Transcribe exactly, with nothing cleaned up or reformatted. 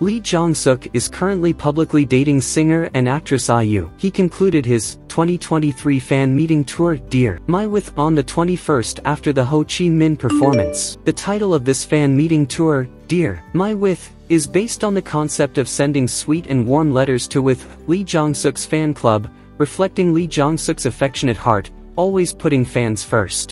Lee Jong-suk is currently publicly dating singer and actress I U. He concluded his twenty twenty-three fan meeting tour, Dear My With, on the twenty-first after the Ho Chi Minh performance. The title of this fan meeting tour, Dear My With, is based on the concept of sending sweet and warm letters to with Lee Jong-suk's fan club, reflecting Lee Jong-suk's affectionate heart, always putting fans first.